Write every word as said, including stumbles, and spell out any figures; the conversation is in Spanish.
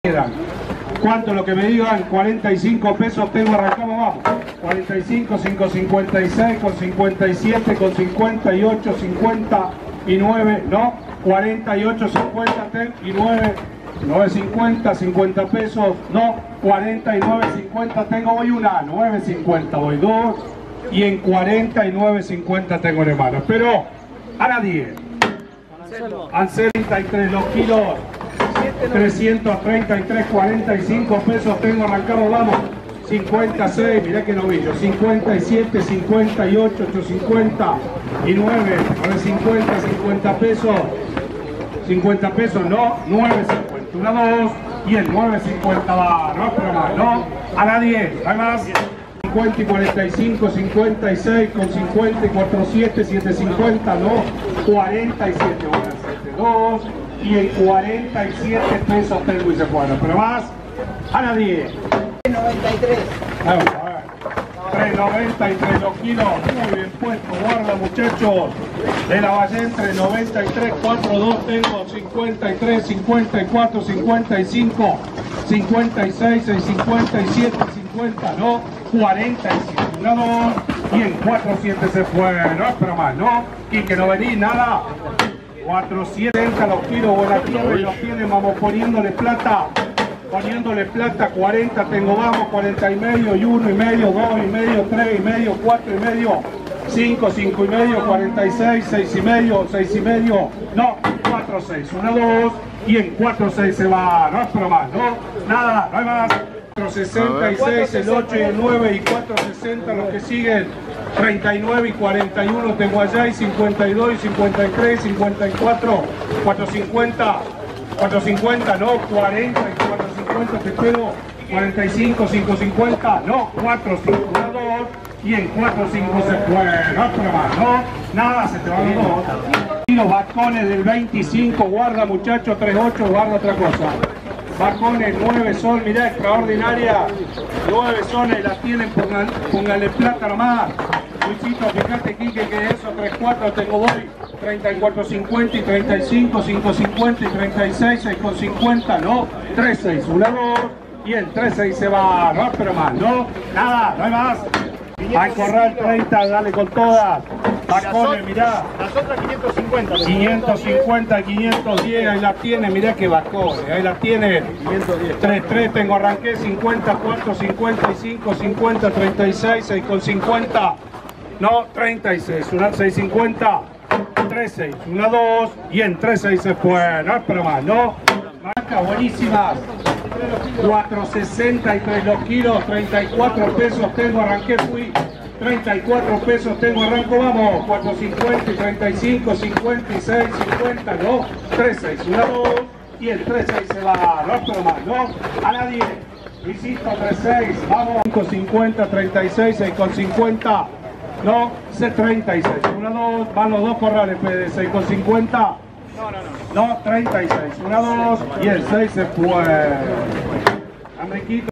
¿Cuánto lo que me digan? cuarenta y cinco pesos tengo, arrancamos, vamos. cuarenta y cinco, cinco cincuenta y seis, con cincuenta y siete, con cincuenta y ocho, cincuenta y nueve, no, cuarenta y ocho, cincuenta y nueve, nueve cincuenta, cincuenta pesos, no, cuarenta y nueve cincuenta tengo, voy una, nueve cincuenta voy dos, y en cuarenta y nueve cincuenta tengo en hermano. Pero a la diez. Anselmo, treinta y tres los kilos. trescientos treinta y tres, cuarenta y cinco pesos tengo, arrancamos, vamos. cincuenta y seis, mirá que novillo. cincuenta y siete, cincuenta y ocho, ochocientos cincuenta y nueve, nueve cincuenta, cincuenta pesos. cincuenta pesos, no, nueve cincuenta. Una, dos, y el nueve cincuenta va, no, pero más, no. A la diez, hay más. cincuenta y cuarenta y cinco, cincuenta y seis, con cincuenta y cuatro, siete, siete cincuenta, no. cuarenta y siete, bueno, siete, dos. Y en cuarenta y siete pesos tengo y se fueron. Pero más, a la diez. noventa y tres. Vamos a ver. tres noventa y tres los kilos. Muy bien puesto. Guarda, muchachos. De la Valle entre noventa y tres, cuatro, dos tengo. cincuenta y tres, cincuenta y cuatro, cincuenta y cinco, cincuenta y seis, seis cincuenta y siete, cincuenta, no. cuarenta y siete. Una, dos. Y en cuatro siete se fue. No, pero más, no. Y que no venís, nada. cuatrocientos los kilos, buena tierra y los tienen, vamos poniéndole plata, poniéndole plata, cuarenta tengo, vamos, cuarenta y medio, y uno y medio, dos y medio, tres y medio, cuatro y medio, cinco, cinco y medio, cuarenta y seis, seis y medio, seis y medio, no, cuatro, seis, una, dos, y en cuatro, seis se va, no es pero más, no, nada, no hay más. cuatro sesenta y seis, el ocho y el nueve y cuatro sesenta los que siguen, treinta y nueve y cuarenta y uno tengo allá y cincuenta y dos y cincuenta y tres, cincuenta y cuatro, cuatrocientos cincuenta, cuatrocientos cincuenta, no, cuarenta y cuatrocientos cincuenta te quedo, cuarenta y cinco, quinientos cincuenta, no, cuatro, cinco, dos y en cuatro, cinco se fue, no, pero más, no, nada, se te van los dos. Y los bastones del veinticinco, guarda muchachos, tres ocho, guarda otra cosa. Bajones, nueve son, mirá, extraordinaria, nueve sones, las tienen, pongan, póngale plata nomás. Luisito, fíjate, Quique, que eso, tres cuatro tengo voy, treinta y cuatro cincuenta y treinta y cinco, cinco cincuenta y treinta y seis, seis cincuenta, no, tres seis, una, dos, y el tres seis se va, no, pero más, no, nada, no hay más. Al corral treinta, dale con todas. Bajones, mirá. Las otras quinientos cincuenta. quinientos cincuenta, quinientos diez, ahí la tiene, mirá que bajones, ahí la tiene. quinientos diez. tres tres tengo, arranqué, cincuenta, cuatro, cincuenta y cinco, cincuenta, treinta y seis, seis cincuenta, no, treinta y seis, una seis cincuenta, tres seis, una, dos, y en tres seis se fue, no, pero más, no. Marca buenísimas. cuatro sesenta y tres los kilos, treinta y cuatro pesos tengo, arranqué, fui. treinta y cuatro pesos tengo, arranco, vamos. cuatro cincuenta y treinta y cinco, cincuenta y seis, cincuenta, no. tres seis, una, dos, y el tres seis se va, no, pero más, no. A la diez. Luisito, tres seis, vamos. cinco cincuenta, treinta y seis, seis cincuenta, no. treinta y seis, una, dos, van los dos corrales, P D, seis cincuenta. No, no, no. No, treinta y seis, una, dos, y el seis se fue. Enriquito.